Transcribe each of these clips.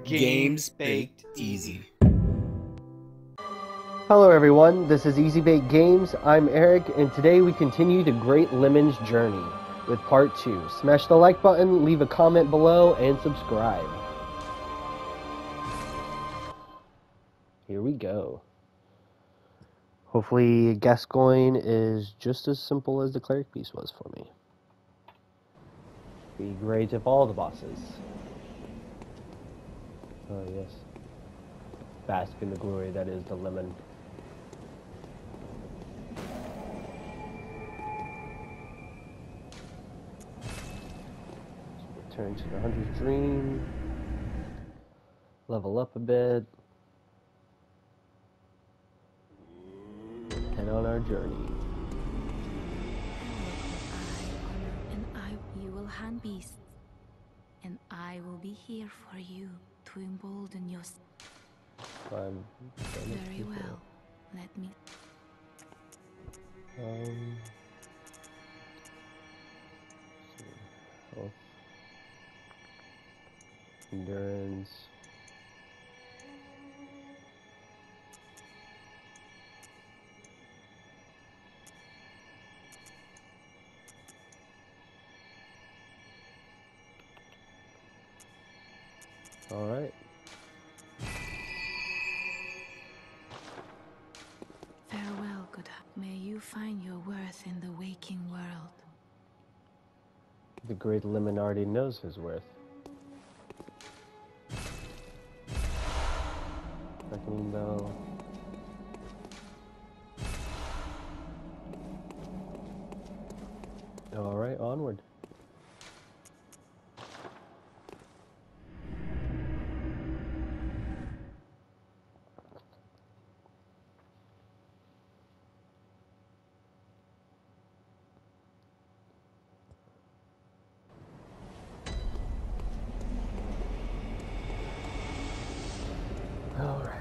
Games Baked Easy. Hello everyone, this is Easy Bake Games. I'm Eric, and today we continue the Great Lemon's Journey with part 2. Smash the like button, leave a comment below, and subscribe. Here we go. Hopefully Gascoigne is just as simple as the Cleric piece was for me. Be great if all the bosses. Oh yes. Bask in the glory that is the lemon. Return to the Hunter's Dream. Level up a bit. And on our journey. You will hand beasts, and I will be here for you to embolden your. Very well. Let me. Health. Endurance. All right. Farewell, good heart. May you find your worth in the waking world. The Great Lemon already knows his worth. Reckoning Bell. All right, onward. All right.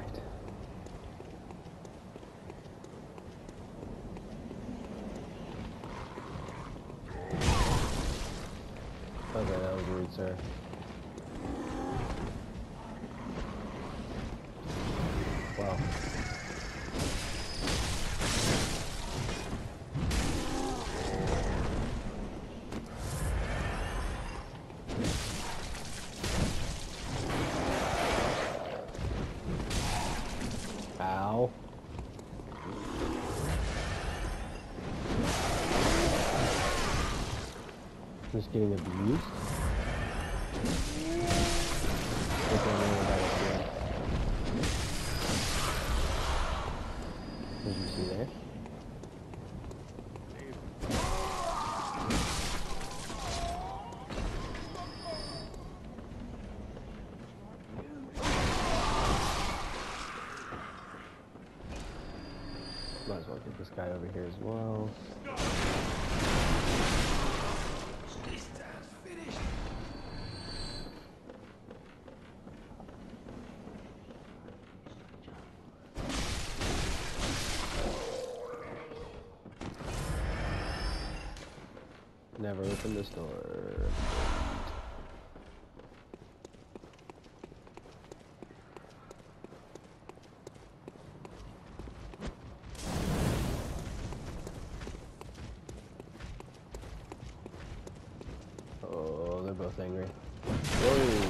Okay, that was rude, sir. Wow. Ow. Just getting abused. What did you see there? Might as well get this guy over here as well. Never open this door. Oh, they're both angry. Whoa.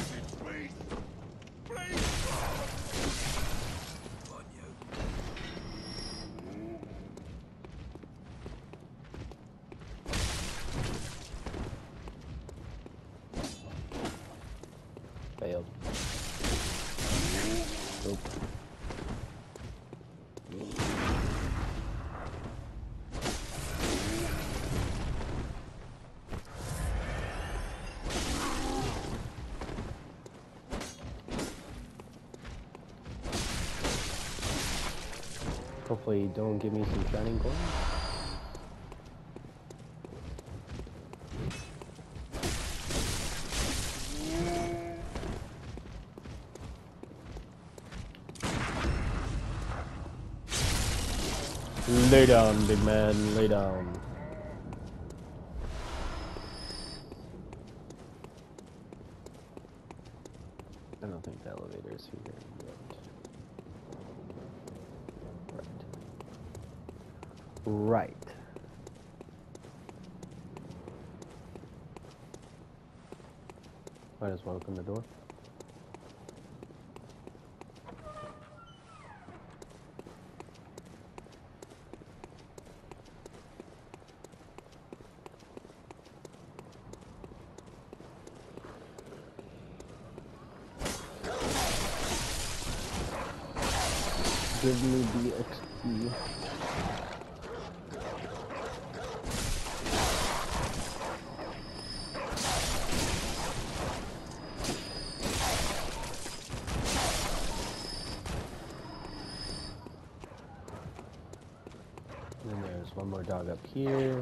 Failed. Nope. Hopefully don't give me some shining coins. Lay down, big man, lay down. I don't think the elevator is here yet. Right. Right. Might as well open the door. Give me the XP. And then there's one more dog up here.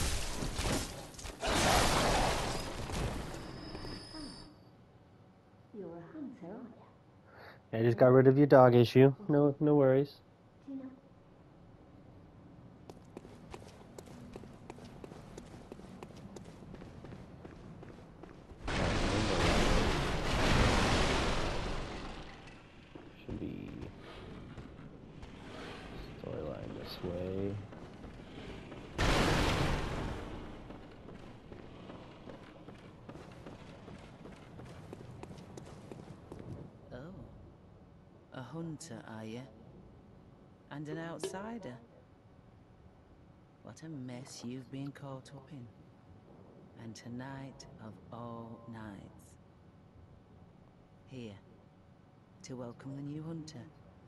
You're a hunter, aren't you? I just got rid of your dog issue. No worries. Do you know? Should be storyline this way. Oh. A hunter, are you? And an outsider? What a mess you've been caught up in. And tonight of all nights. Here, to welcome the new hunter.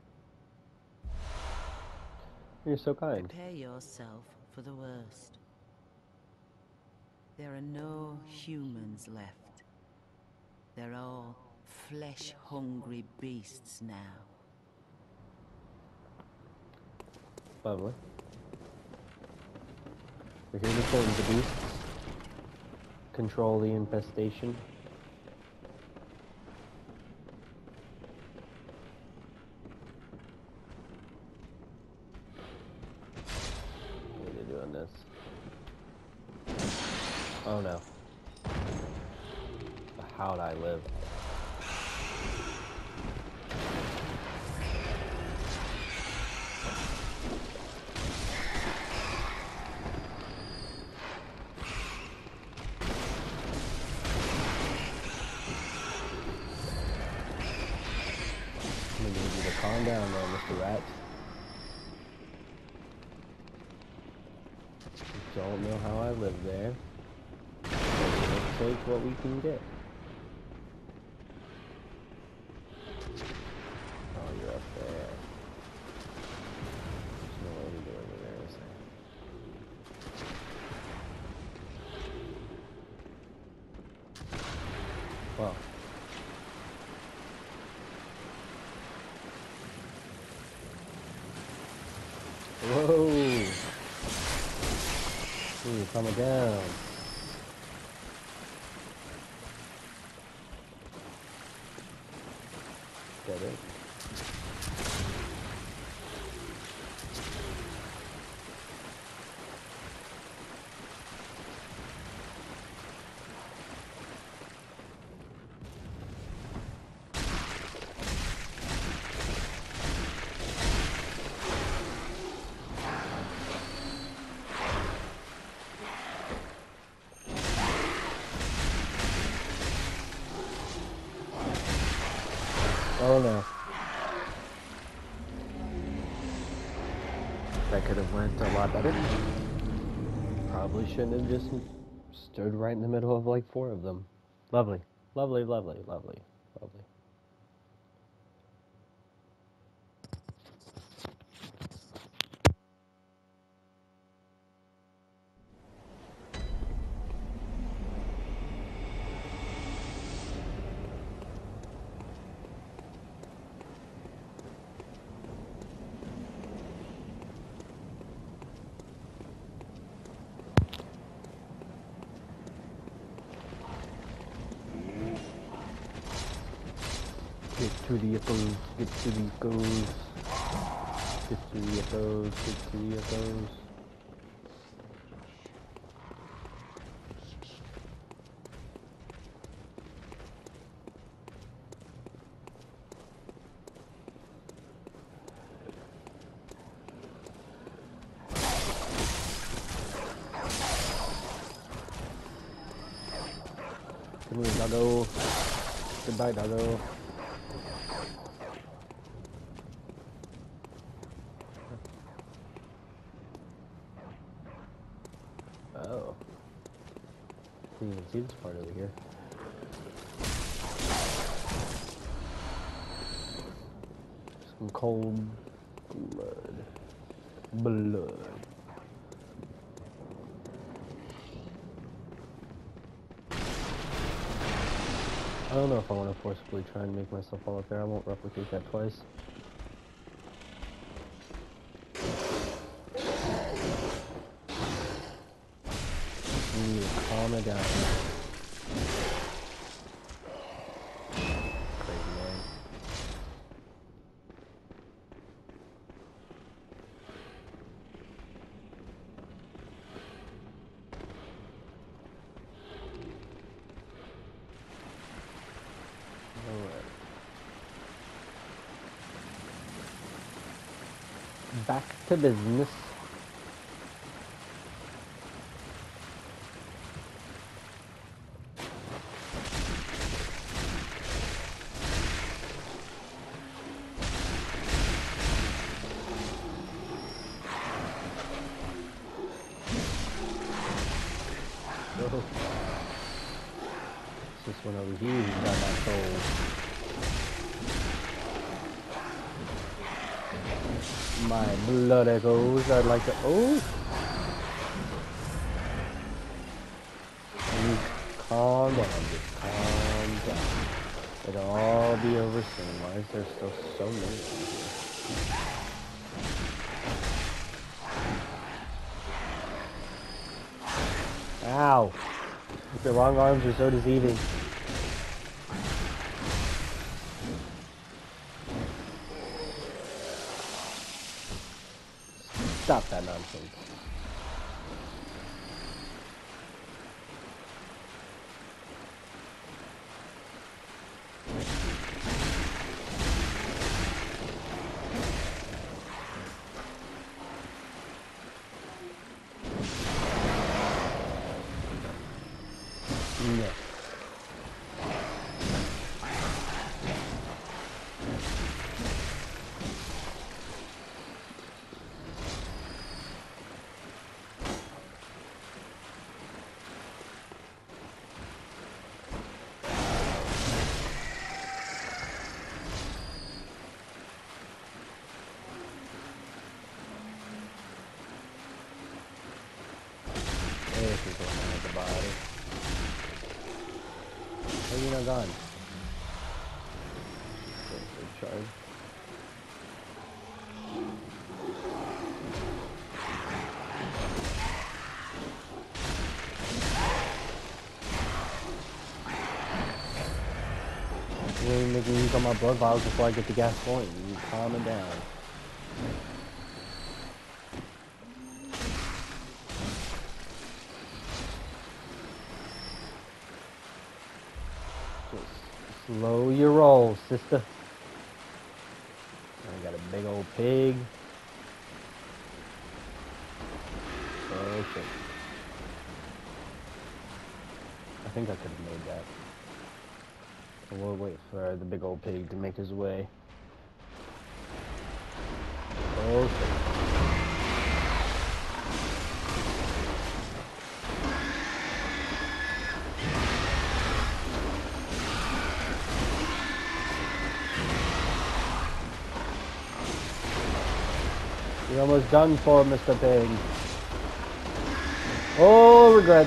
You're so kind. Prepare yourself for the worst. There are no humans left. They're all flesh-hungry beasts now. Lovely. We're here to tame the beasts. Control the infestation. What are they doing this? Oh no. How'd I live? I'm gonna need you to calm down there, Mr. Rat. Don't know how I live there. But we'll take what we can get. Oh, you're up there. There's no way to go over there, is there? Well. Whoa! Ooh, coming down. Is that it? Oh no. That could have went a lot better. Probably shouldn't have just stood right in the middle of like 4 of them. Lovely. Lovely, lovely, lovely, lovely. Get to the echoes, get to the echoes. Get to the echoes, get to the echoes. Good move, doggo. Goodbye, doggo. Oh. Didn't even see this part over here. Some cold blood. Blood. I don't know if I want to forcibly try and make myself fall up there. I won't replicate that twice. You need to calm it down. Crazy man. Alright. Back to business. This one over here, he's got that soul. My blood echoes, I'd like to. Oh! You calm down, just calm down. It'll all be over soon. Why is there still so many here? Ow! The wrong arms are so deceiving. Stop that nonsense. No. There's people at the body. How are you not gone? Charge. You ain't making me use all my blood vials before I get the gas going. You calm it down. Slow your roll, sister. I got a big old pig. Oh shit. I think I could have made that. So we'll wait for the big old pig to make his way. Oh shit. You're almost done for, Mr. Pig. Oh, regrets.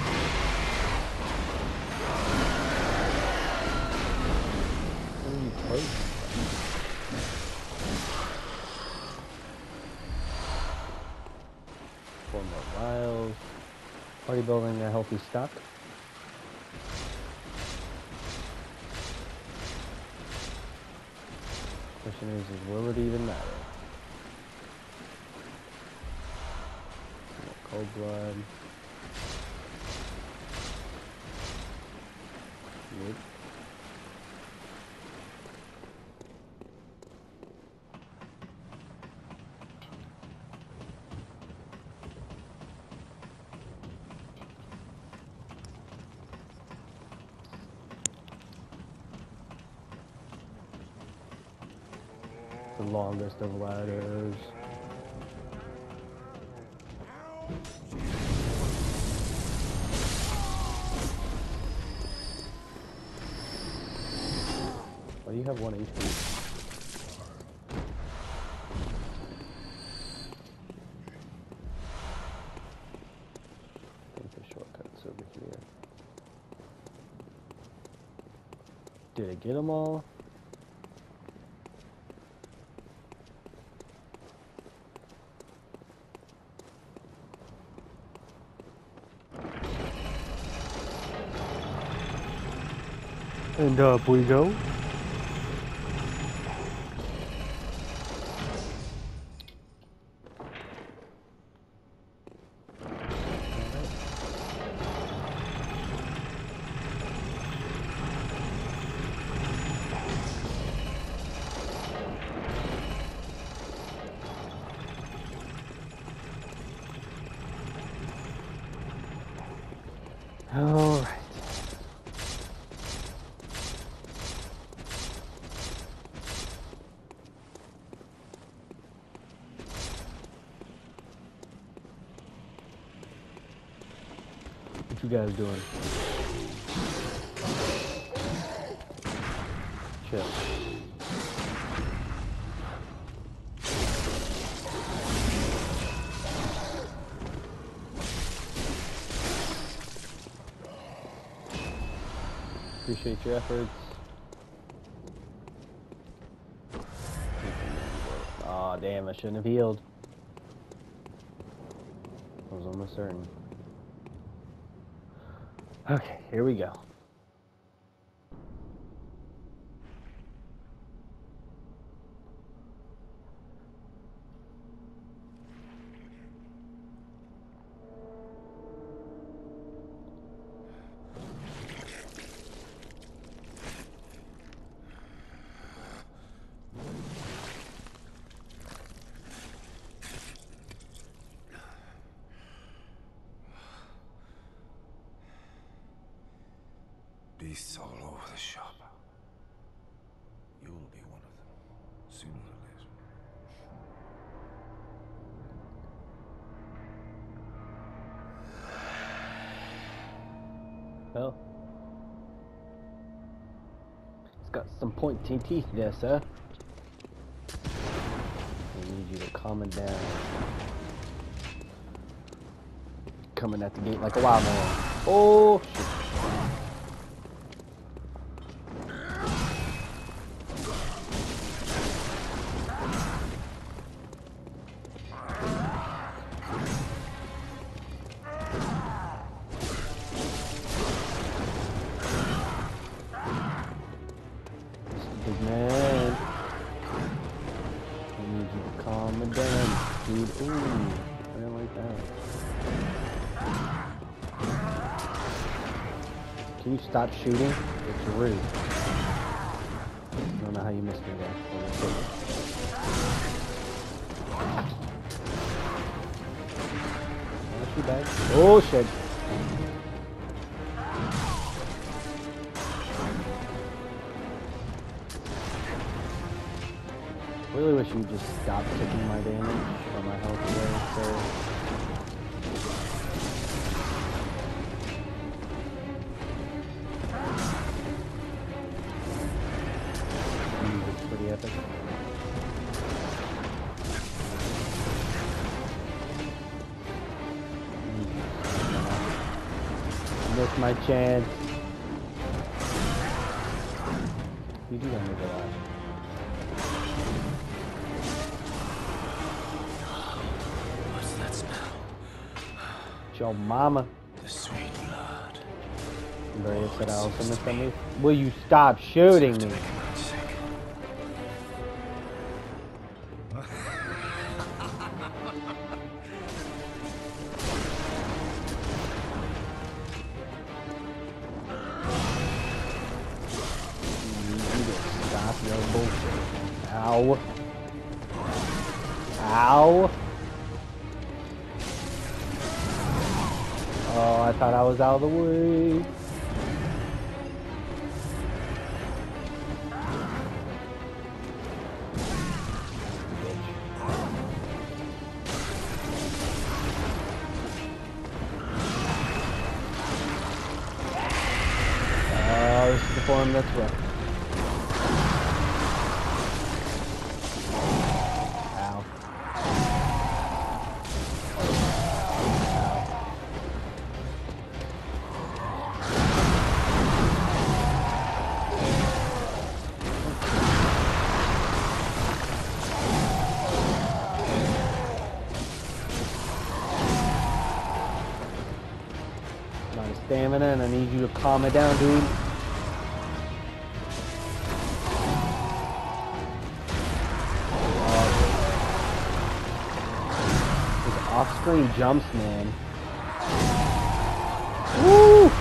Four more vials. Already building a healthy stock. Question is will it even matter? Cold blood. Nope. longest of ladders. Why do you have 1 HP? I think the shortcut's over here. Did I get them all? And up we go. All right. What you guys doing? Chill. Appreciate your efforts. Aw, damn, I shouldn't have healed. I was almost certain. Okay, here we go. Beasts all over the shop. You'll be one of them, sooner or later. Well, it's got some pointy teeth there, sir. I need you to calm it down. Coming at the gate like a wild man. Oh, shit. Big man, I need you to calm it down, dude. Ooh, I don't like that. Can you stop shooting? It's rude. I don't know how you missed me there. Not too bad. Oh shit. Really wish you just stopped taking my damage or my health away, sir. It's pretty epic. I missed my chance. You do have to go out. Your mama. The sweet blood. I'm very upset I also missed that move. Will you stop shooting me? Stop your bullshit. Ow. Ow. Oh, I thought I was out of the way. one that's rough. Ow. My stamina, and I need you to calm it down, dude. Off-screen jumps, man. Woo!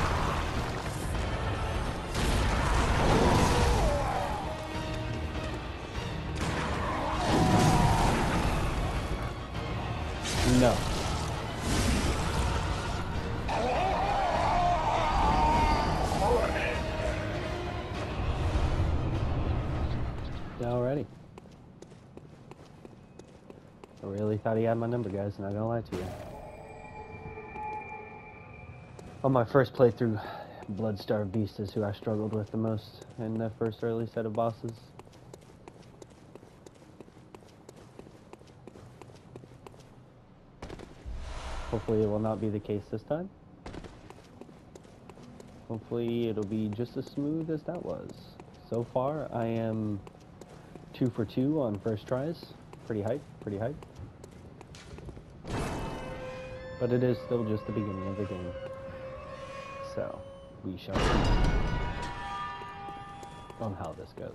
No. Alrighty. I really thought he had my number, guys, not gonna lie to you. On my first playthrough, Bloodstarved Beast is who I struggled with the most in the first early set of bosses. Hopefully it will not be the case this time. Hopefully it'll be just as smooth as that was. So far, I am 2 for 2 on first tries. Pretty hype, pretty hype. But it is still just the beginning of the game. So, we shall see on how this goes.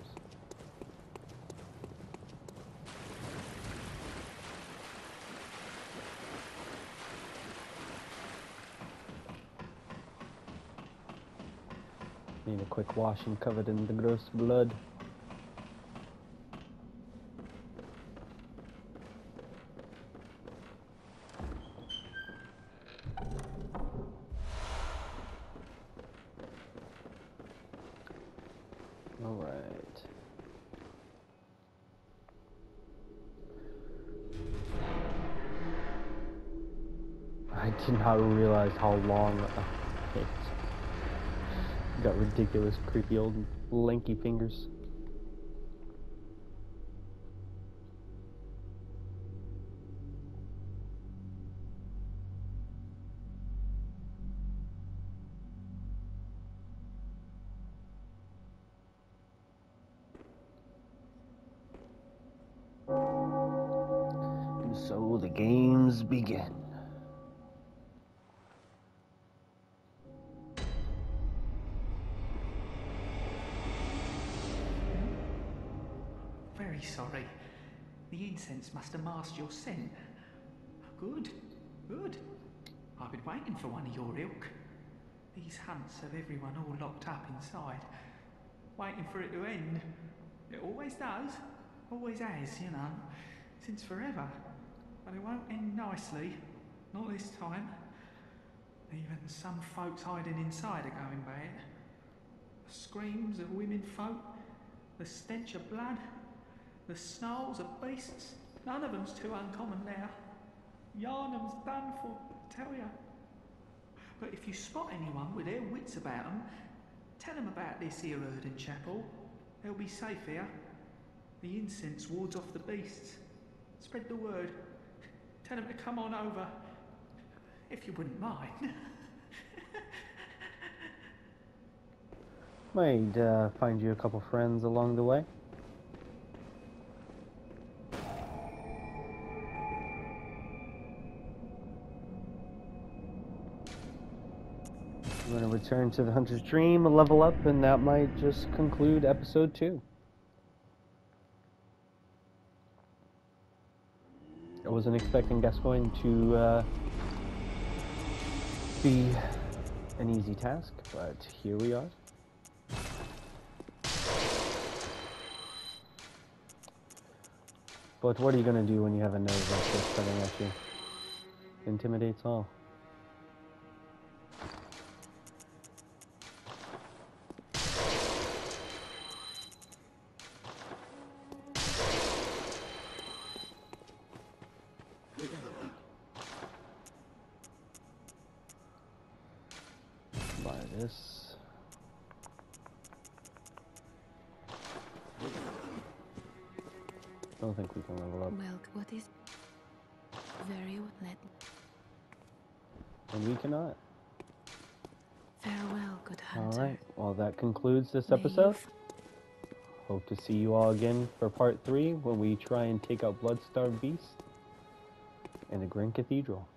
Need a quick wash and covered in the gross blood. Alright. I did not realize how long it got ridiculous, creepy old lanky fingers. And so the games begin. Very sorry. The incense must have masked your scent. Good, good. I've been waiting for one of your ilk. These hunts have everyone all locked up inside, waiting for it to end. It always does, always has, you know, since forever. But it won't end nicely, not this time. Even some folks hiding inside are going bad. The screams of women folk, the stench of blood, the snarls of beasts, none of them's too uncommon now. Yharnam's done for, I tell ya. But if you spot anyone with their wits about them, tell them about this here Erden Chapel. They'll be safe here. The incense wards off the beasts. Spread the word. Tell them to come on over, if you wouldn't mind. Might find you a couple friends along the way. I'm going to return to the Hunter's Dream, level up, and that might just conclude episode 2. I wasn't expecting Gascoigne to be an easy task, but here we are. But what are you going to do when you have a nose like this coming at you? Intimidates all. Buy this. don't think we can level up. Well, what is... Very well, And we cannot. farewell, good hunter. Alright, well that concludes this May you episode. Hope to see you all again for part 3 when we try and take out Bloodstarved Beast in the Grand Cathedral.